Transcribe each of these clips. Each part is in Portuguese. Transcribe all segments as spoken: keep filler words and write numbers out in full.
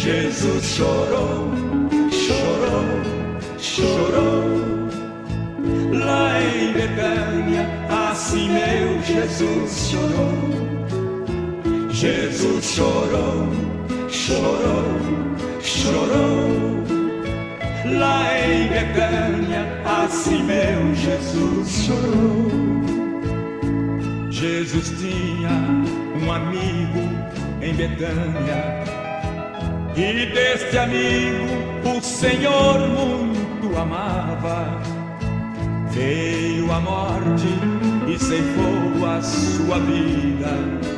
Jesus chorou, chorou, chorou. Lá em Betânia, assim meu Jesus chorou. Jesus chorou, chorou, chorou. Lá em Betânia, assim meu Jesus chorou. Jesus tinha um amigo em Betânia, e deste amigo o Senhor muito amava. Veio a morte e ceifou a sua vida.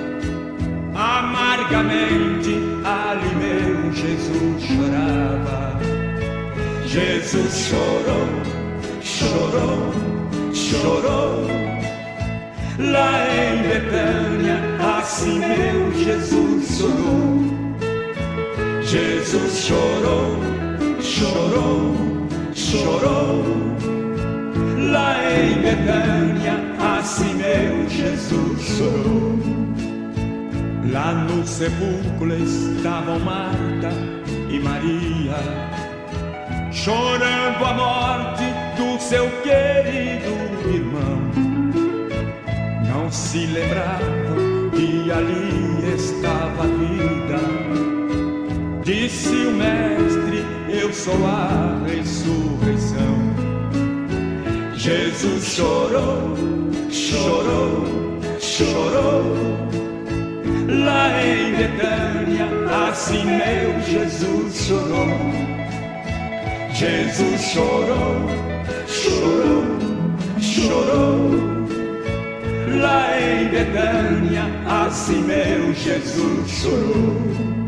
Amargamente ali meu Jesus chorava. Jesus chorou, chorou, chorou. Lá em Betânia, assim meu Jesus chorou. Jesus chorou, chorou, chorou. Lá em Betânia, assim meu Jesus chorou. Lá no sepulcro estavam Marta e Maria, chorando a morte do seu querido irmão. Não se lembravam que ali estava a vida. Disse o mestre, eu sou a ressurreição. Jesus chorou, chorou, chorou. Lá em Betânia, assim meu Jesus chorou. Jesus chorou, chorou, chorou. Lá em Betânia, assim meu Jesus chorou.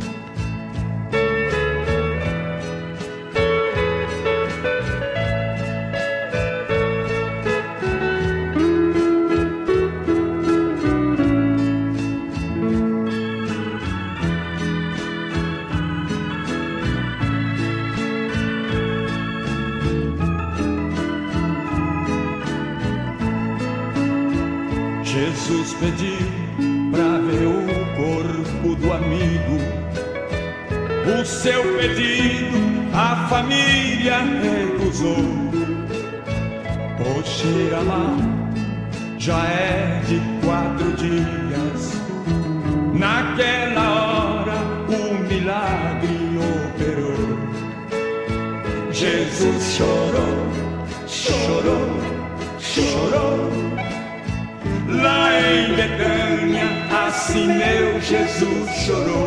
Jesus pediu pra ver o corpo do amigo. O seu pedido a família recusou. Hoje lá já é de quatro dias. Naquela hora o milagre operou. Jesus chorou, chorou, chorou. Lá em Betânia, assim meu Jesus chorou.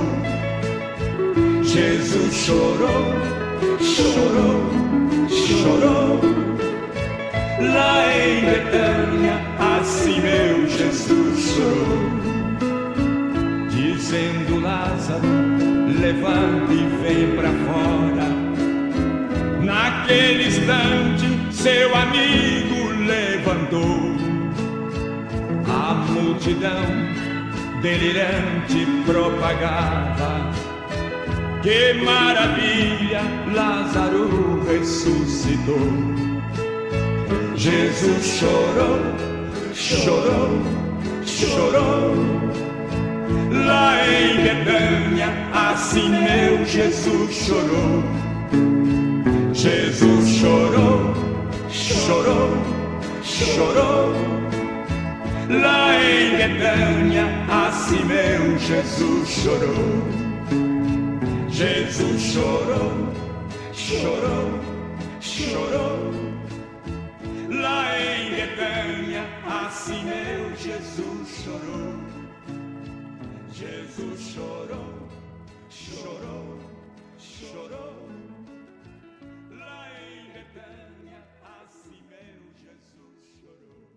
Jesus chorou, chorou, chorou. Lá em Betânia, assim meu Jesus chorou. Dizendo Lázaro, levanta e vem pra fora. Naquele instante, seu amigo levantou. A multidão delirante propagava: que maravilha, Lázaro ressuscitou. Jesus chorou, chorou, chorou. Lá em Betânia, assim meu Jesus chorou. Jesus chorou, chorou, chorou. Lá em Betânia, assim meu Jesus chorou. Jesus chorou, chorou, chorou. Lá em Betânia, assim meu Jesus chorou. Jesus chorou, chorou, chorou. Lá em Betânia, assim meu Jesus chorou.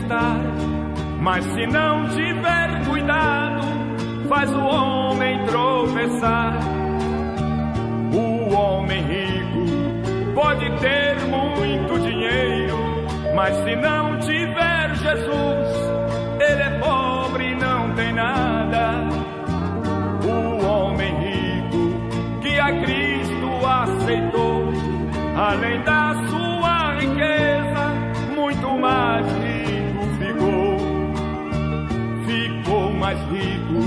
conquistar, mas se não tiver cuidado, faz o homem tropeçar. O homem rico pode ter muito dinheiro, mas se não tiver Jesus, ele é pobre e não tem nada. O homem rico que a Cristo aceitou, além da sua riqueza, muito mais rico ficou. Ficou mais rico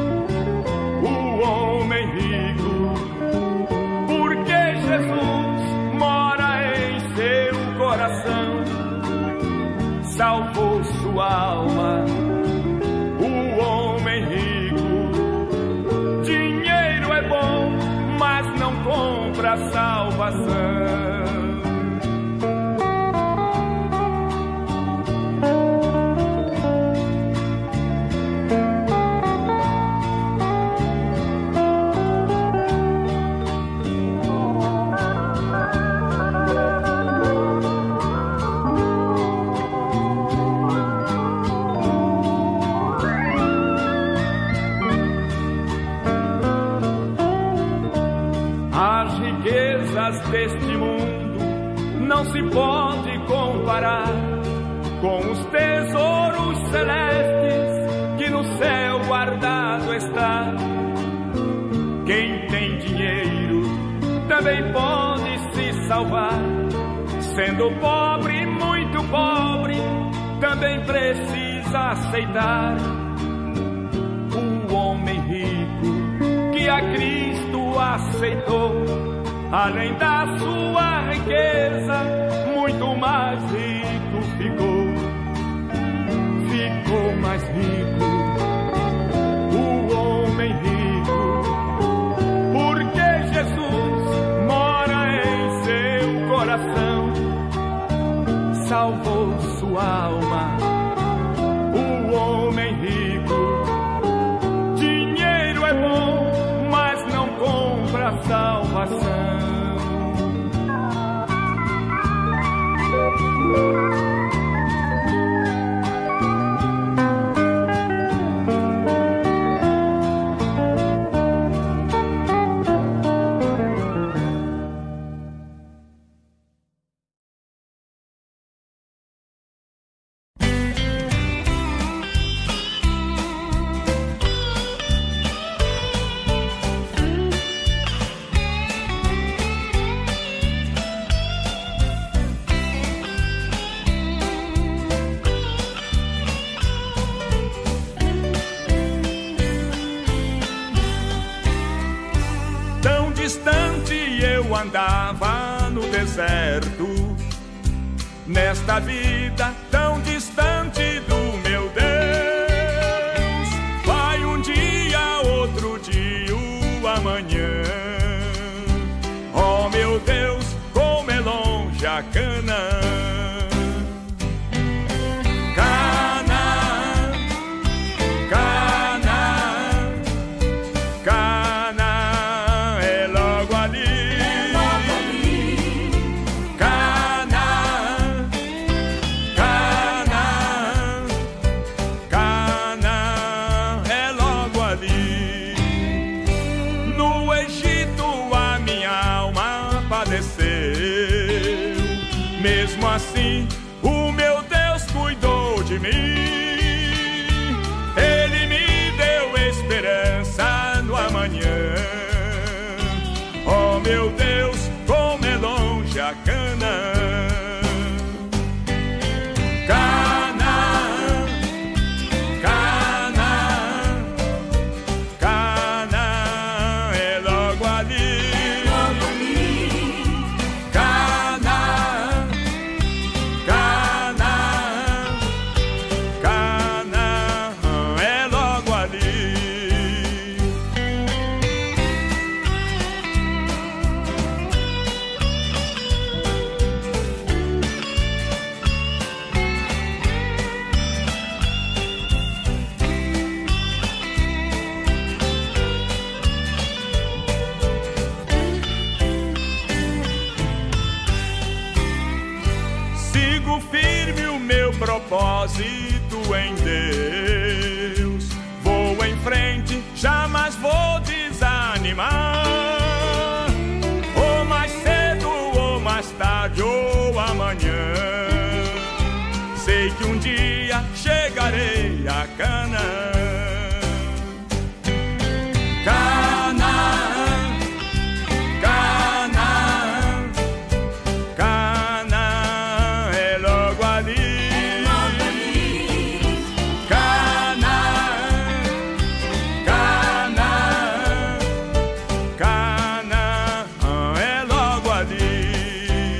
o homem rico, porque Jesus mora em seu coração. Salvou sua alma, o homem rico. Dinheiro é bom, mas não compra salvação. Deste mundo não se pode comparar com os tesouros celestes que no céu guardado está. Quem tem dinheiro também pode se salvar, sendo pobre, muito pobre, também precisa aceitar. O homem rico que a Cristo aceitou, além da sua riqueza, muito mais rico ficou. Ficou mais rico o homem rico, porque Jesus mora em seu coração. Salvou sua alma, o homem rico. Dinheiro é bom, mas não compra salvação. Andava no deserto, nesta vida tão distante do meu Deus. Vai um dia, outro dia, o amanhã. Oh meu Deus, como é longe a Canaã. Mesmo assim, o meu Deus cuidou de mim. Ele me deu esperança no amanhã. Oh meu Deus, como é longe a Canaã. Canaã, Canaã, Canaã é logo ali. Canaã, propósito em Deus. Vou em frente, jamais vou desanimar. Ou mais cedo, ou mais tarde, ou amanhã, sei que um dia chegarei a Canaã. Canaã, Canaã, Canaã é logo ali. É logo ali. Canaã, Canaã, Canaã é logo ali.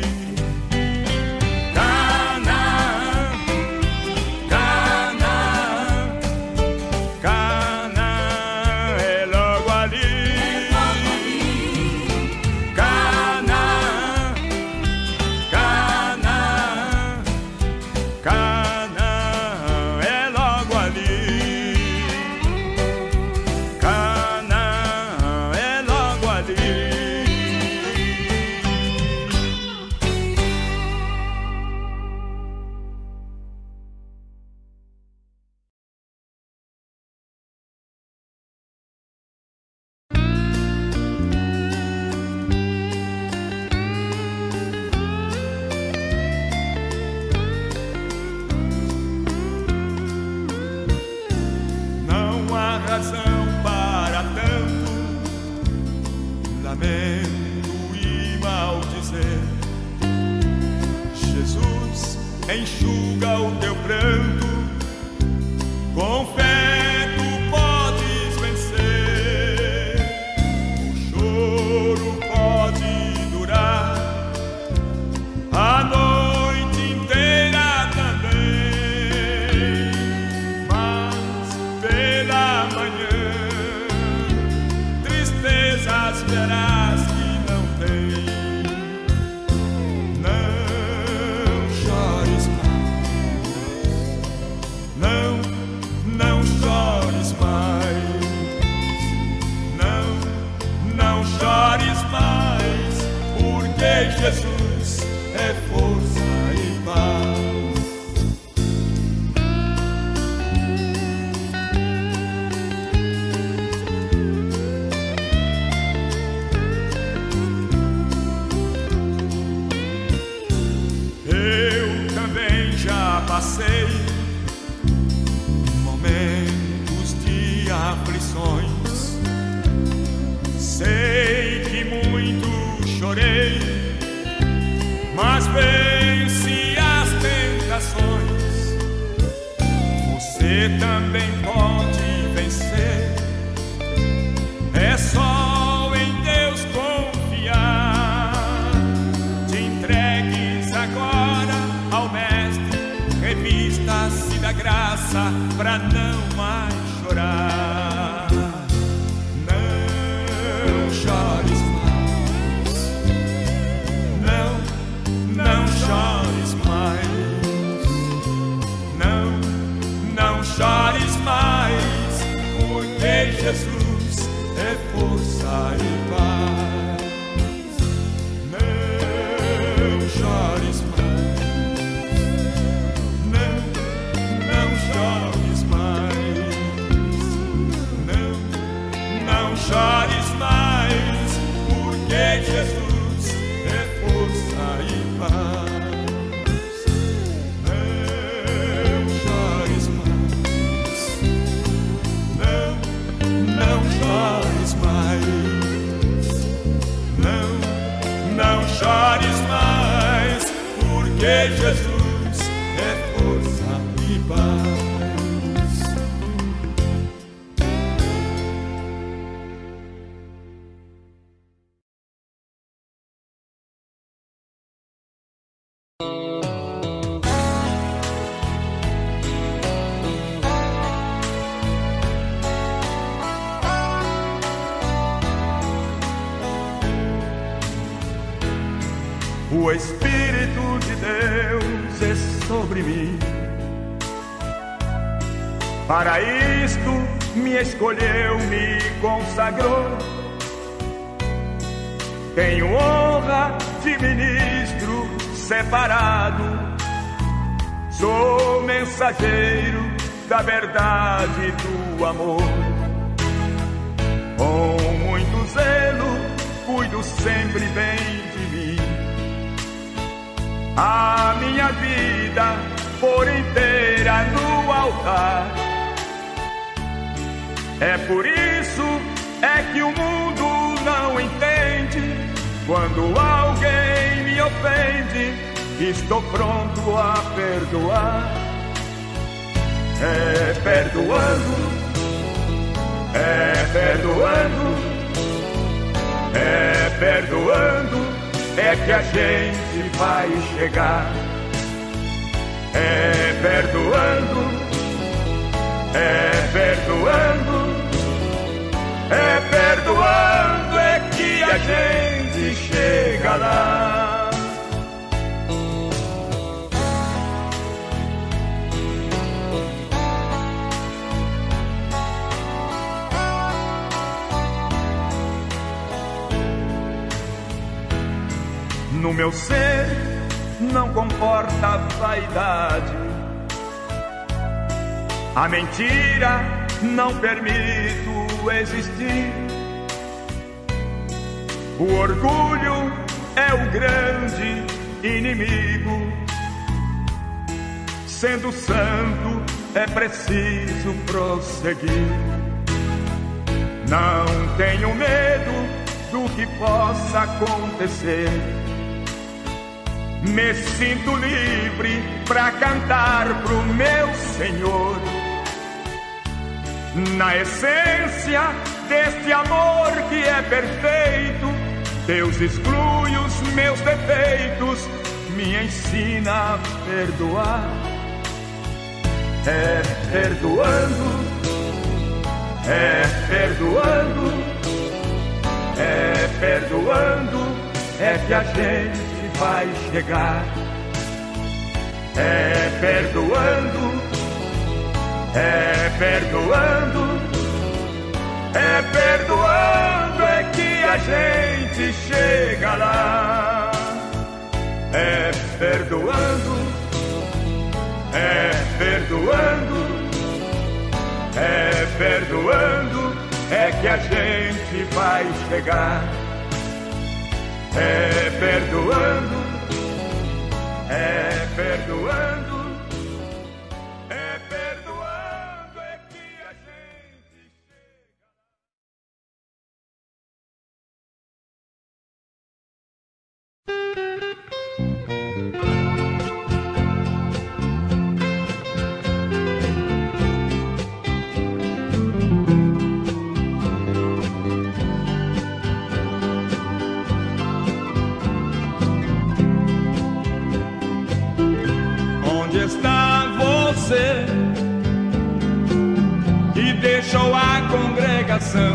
Canaã, Canaã, Canaã é logo ali. Canaã, Canaã, Canaã é logo ali. Canaã é logo ali. Não há razão para tanto lamento e maldizer. Jesus enxuga o teu pranto, com fé tu podes vencer. O choro pode durar a noite inteira também, mas pela manhã tristezas verás que não tem. Não chores mais, não, não chores mais, não, não chores mais, porque Jesus é força e paz. Eu também já passei momentos de aflições. Sei que muito chorei, mas venci as tentações. Você também pode vencer. É só em Deus confiar. Te entregues agora ao Mestre, revista-se da graça pra não mais chorar. Não chores mais, não, não chores mais, não, não chores mais, porque Jesus é força e paz. Não chores mais, não, não chores mais, não, não chores mais, porque Jesus é força e paz. Não chores mais, não, não chores mais, não, não chores mais, porque Jesus é força e paz. O Espírito de Deus é sobre mim. Para isto me escolheu, me consagrou. Tenho honra de ministro separado, Sou mensageiro da verdade e do amor. Com muito zelo, cuido sempre bem de mim. A minha vida por inteira no altar. É por isso é que o mundo não entende. Quando alguém me ofende, estou pronto a perdoar. É perdoando, é perdoando, é perdoando, é que a gente vai chegar. É perdoando, é perdoando, é perdoando, é que a gente chega lá. No meu ser não comporta vaidade. A mentira não permito existir. O orgulho é o grande inimigo. Sendo santo é preciso prosseguir. Não tenho medo do que possa acontecer. Me sinto livre pra cantar pro meu Senhor. Na essência deste amor que é perfeito, Deus exclui os meus defeitos, me ensina a perdoar. É perdoando, é perdoando, é perdoando, é que a gente vai chegar. É perdoando, é perdoando, é perdoando, é que a gente chega lá. É perdoando, é perdoando, é perdoando, é que a gente vai chegar. É perdoando, é perdoando, é perdoando, é que a gente chega. E deixou a congregação,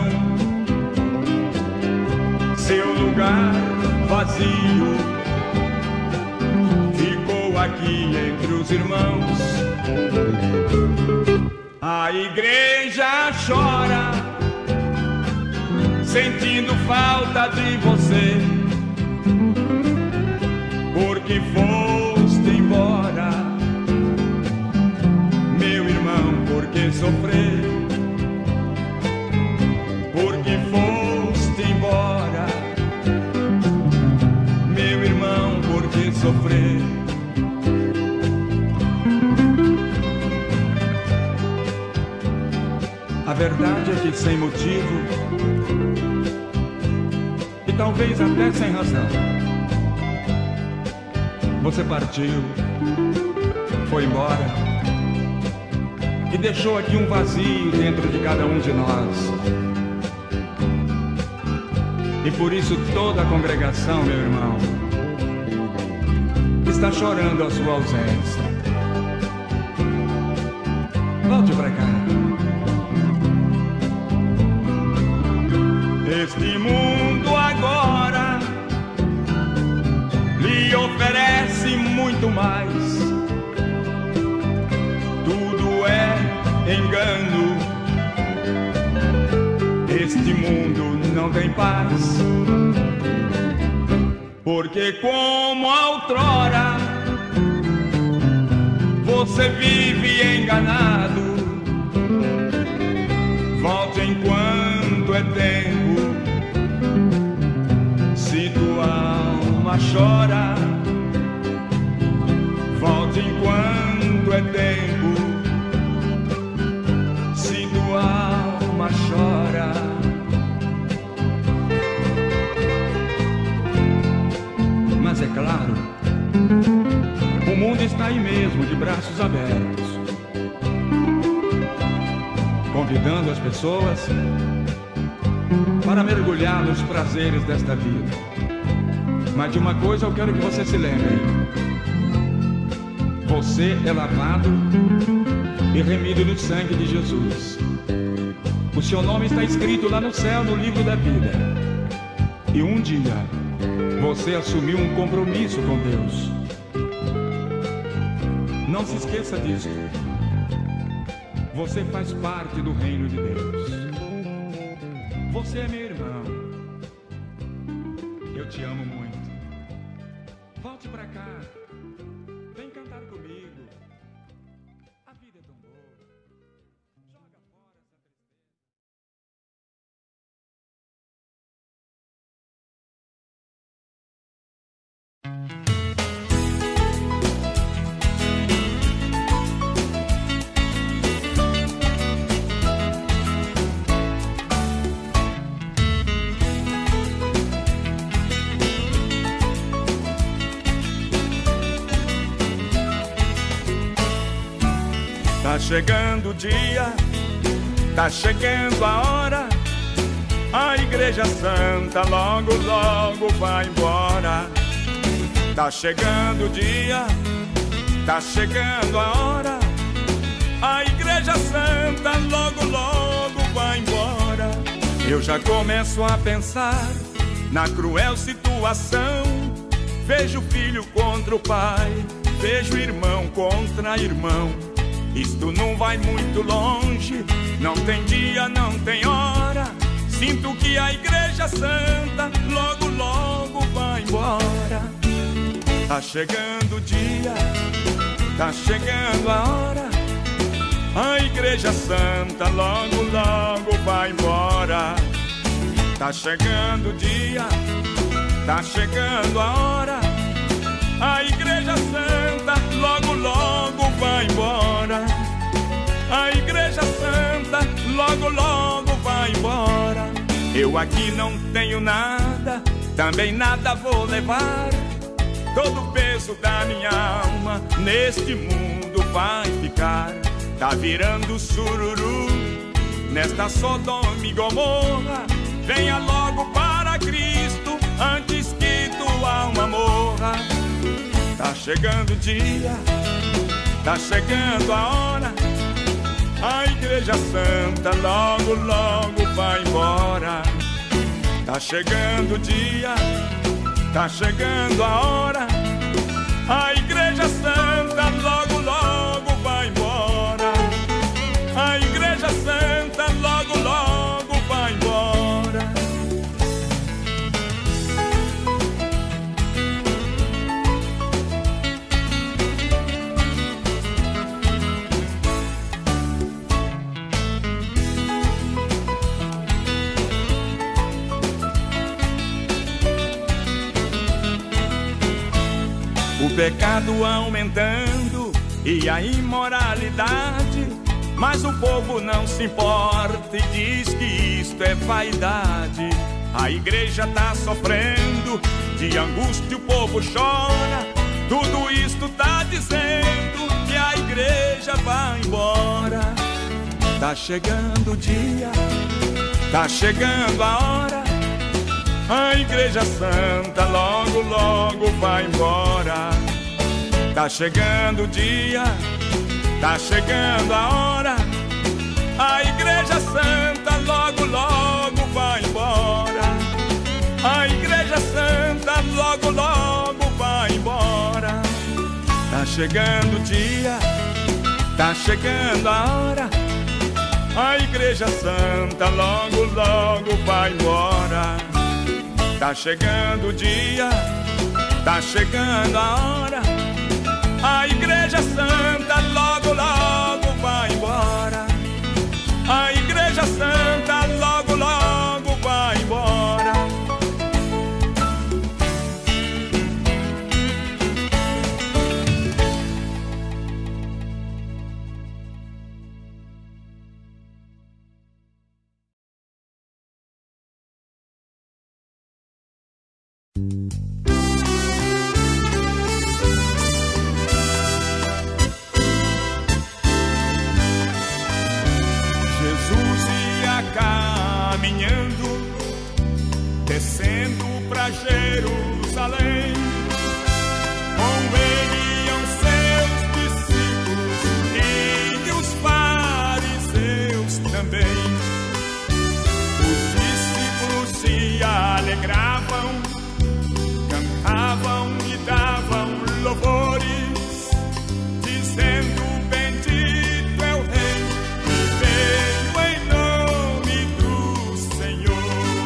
seu lugar vazio, ficou aqui entre os irmãos. A igreja chora, sentindo falta de você, porque foste embora, meu irmão, por que sofrer? Porque foste embora, meu irmão, por que sofrer? A verdade é que sem motivo, e talvez até sem razão, você partiu, foi embora e deixou aqui um vazio dentro de cada um de nós. E por isso toda a congregação, meu irmão, está chorando a sua ausência. Volte pra cá. Este mundo agora lhe oferece muito mais. Tudo é engano. Este mundo não tem paz, porque como outrora você vive enganado. Volte enquanto é tempo. Se tua alma chora, volte enquanto é tempo. Se tua alma chora. Mas é claro, o mundo está aí mesmo, de braços abertos, convidando as pessoas para mergulhar nos prazeres desta vida. Mas de uma coisa eu quero que você se lembre: você é lavado e remido no sangue de Jesus. O seu nome está escrito lá no céu, no livro da vida. E um dia você assumiu um compromisso com Deus. Não se esqueça disso. Você faz parte do reino de Deus. Você é meu irmão. Eu te amo muito. Volte pra cá. Vem cantar comigo. A vida é tão boa. Joga fora essa Tá chegando o dia, tá chegando a hora. A Igreja Santa logo, logo vai embora. Tá chegando o dia, tá chegando a hora. A Igreja Santa logo, logo vai embora. Eu já começo a pensar na cruel situação. Vejo filho contra o pai, vejo irmão contra irmão. Isto não vai muito longe, não tem dia, não tem hora. Sinto que a Igreja Santa logo, logo vai embora. Tá chegando o dia, tá chegando a hora. A Igreja Santa logo, logo vai embora. Tá chegando o dia, tá chegando a hora. A Igreja Santa logo, logo vai embora. A Igreja Santa logo, logo vai embora. Eu aqui não tenho nada, também nada vou levar. Todo o peso da minha alma neste mundo vai ficar. Tá virando sururu nesta Sodoma e Gomorra. Venha logo para Cristo antes que tua alma morra. Tá chegando o dia, tá chegando a hora. A Igreja Santa logo, logo vai embora. Tá chegando o dia, tá chegando a hora. A Igreja Santa logo, logo vai embora. A Igreja Santa logo, logo vai embora. O pecado aumentando e a imoralidade, mas o povo não se importa e diz que isto é vaidade. A igreja tá sofrendo, de angústia o povo chora. Tudo isto tá dizendo que a igreja vai embora. Tá chegando o dia, tá chegando a hora. A Igreja Santa logo, logo vai embora. Tá chegando o dia, tá chegando a hora. A Igreja Santa logo, logo vai embora. A Igreja Santa logo, logo vai embora. Tá chegando o dia, tá chegando a hora. A Igreja Santa logo, logo vai embora. Tá chegando o dia, tá chegando a hora. A Igreja Santa logo, logo vai embora. A Igreja Santa logo, logo vai embora. Descendo pra Jerusalém, com ele iam seus discípulos e os fariseus também. Os discípulos se alegravam, cantavam e davam louvores, dizendo: bendito é o Rei que veio em nome do Senhor.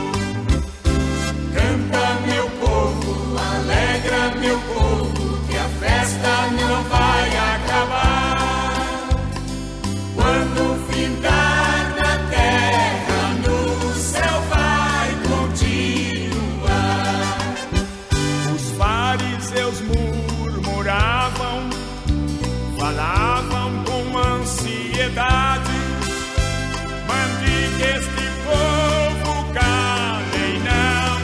Meu povo, alegra meu povo, que a festa não vai acabar. Quando findar na terra, no céu vai continuar. Os fariseus murmuravam, falavam com ansiedade: mande que este povo cale e não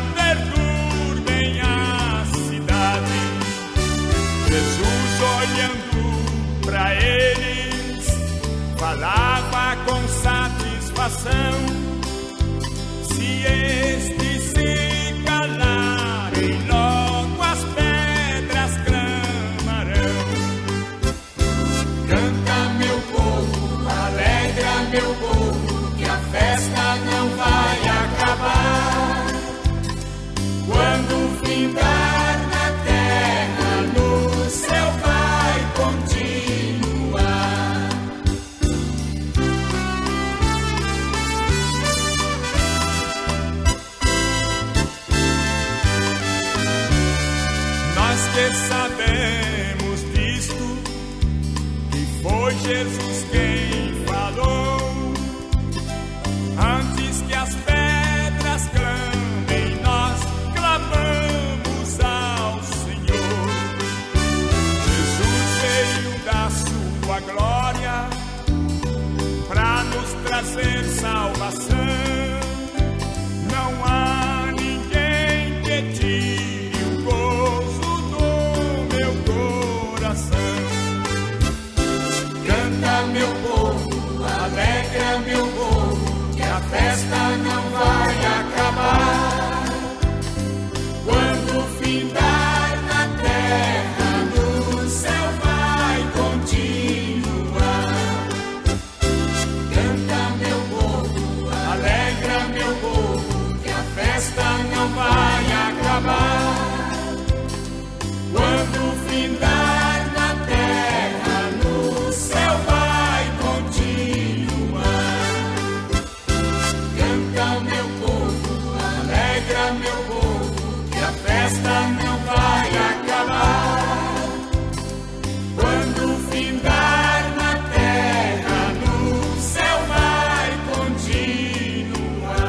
Jesus, olhando pra eles, falava com satisfação: se estes se calarem, logo as pedras clamarão. Canta meu povo, alegra meu povo, que a festa não vai acabar. Quando findar na terra, no céu vai continuar. Nós que sabemos disto, que foi Jesus quem falou, antes que as pedras clamem, nós clamamos ao Senhor. Jesus veio da sua glória pra nos trazer salvação. Não há ninguém que tire o gozo do meu coração. Canta meu povo, alegra meu povo, que a festa não vai acabar. Quando findar na terra, no céu vai continuar. Canta meu povo, alegra meu povo, que a festa não vai acabar. Quando findar na terra, no céu vai continuar. Canta meu povo, alegra meu povo, que a festa não vai acabar. Quando findar na terra, no céu vai continuar.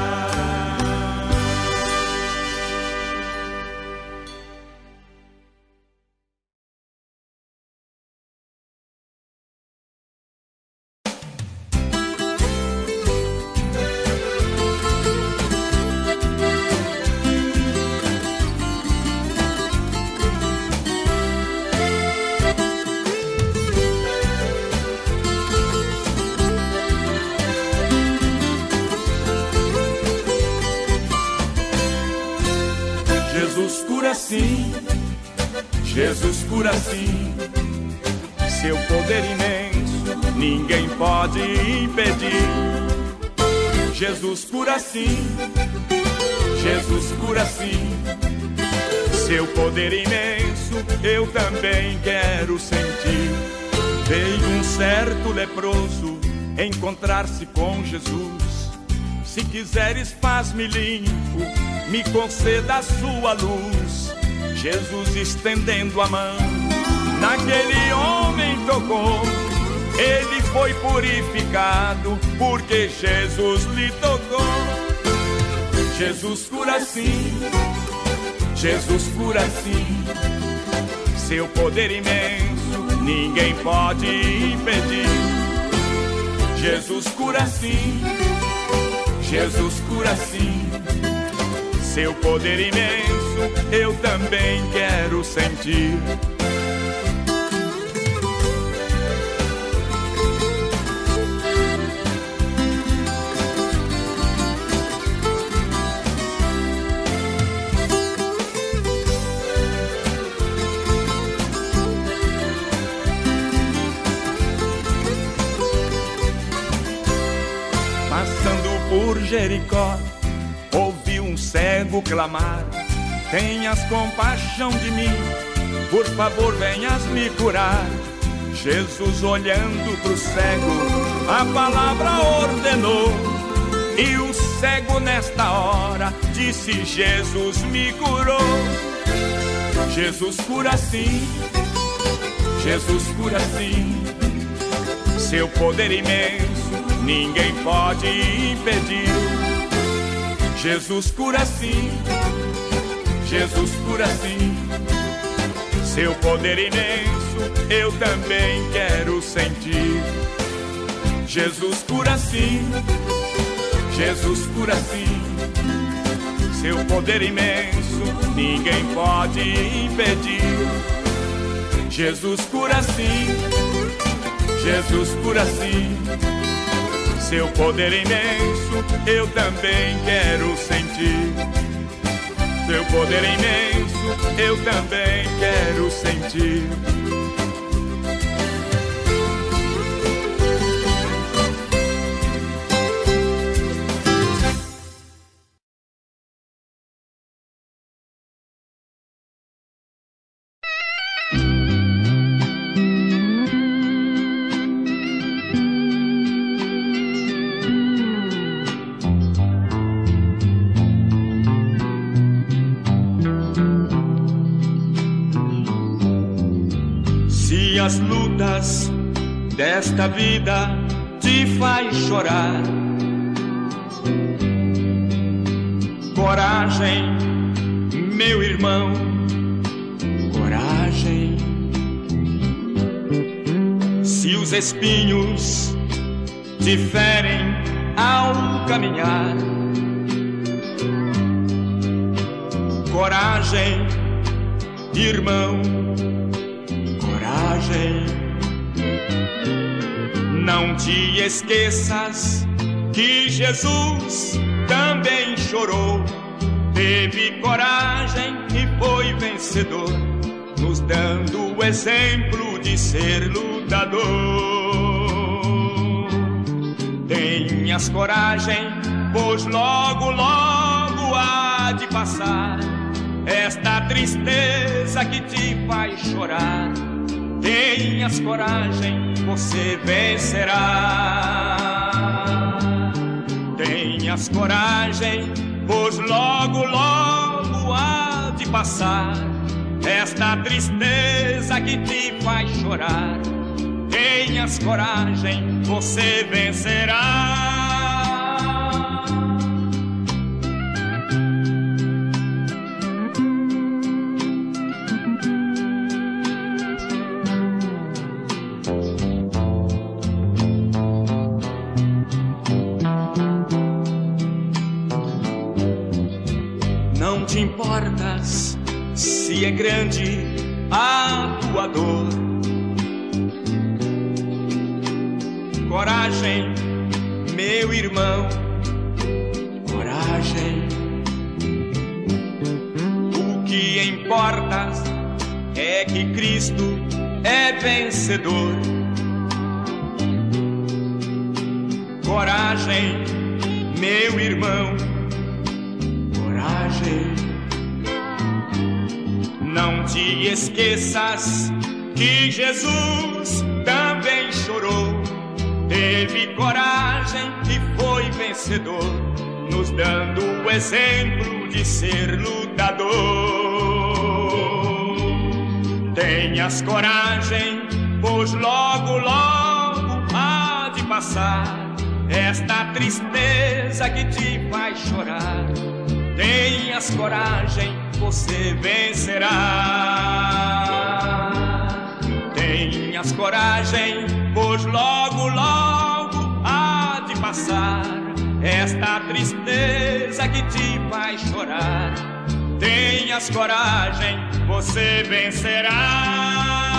Jesus cura sim, Jesus cura sim, seu poder imenso ninguém pode impedir. Jesus cura sim, Jesus cura sim, seu poder imenso eu também quero sentir. Veio um certo leproso encontrar-se com Jesus. Se quiseres faz-me limpo, me conceda a sua luz. Jesus estendendo a mão, naquele homem tocou. Ele foi purificado porque Jesus lhe tocou. Jesus cura sim, Jesus cura sim. Seu poder imenso ninguém pode impedir. Jesus cura sim, Jesus cura sim. Seu poder imenso eu também quero sentir. Por Jericó, ouvi um cego clamar: tenhas compaixão de mim, por favor venhas me curar. Jesus olhando pro cego, a palavra ordenou, e o cego nesta hora disse: Jesus me curou. Jesus cura sim, Jesus cura sim. Seu poder imenso ninguém pode impedir. Jesus cura sim, Jesus cura sim. Seu poder imenso eu também quero sentir. Jesus cura sim, Jesus cura sim. Seu poder imenso ninguém pode impedir. Jesus cura sim, Jesus cura sim. Seu poder imenso eu também quero sentir. Seu poder imenso eu também quero sentir. As lutas desta vida te faz chorar, coragem, meu irmão, coragem. Se os espinhos te ferem ao caminhar, coragem, irmão, coragem. Não te esqueças que Jesus também chorou, teve coragem e foi vencedor, nos dando o exemplo de ser lutador. Tenhas coragem, pois logo, logo há de passar esta tristeza que te faz chorar. Tenhas coragem, você vencerá. Tenhas coragem, pois logo, logo há de passar esta tristeza que te faz chorar. Tenhas coragem, você vencerá. Não te importas se é grande a tua dor. Coragem, meu irmão, coragem. O que importa é que Cristo é vencedor. Coragem, meu irmão, coragem. Não te esqueças que Jesus também chorou, teve coragem e foi vencedor, nos dando o exemplo de ser lutador. Tenhas coragem, pois logo, logo há de passar esta tristeza que te faz chorar. Tenhas coragem, você vencerá. Tenhas coragem, pois logo, logo há de passar esta tristeza que te faz chorar. Tenhas coragem, você vencerá.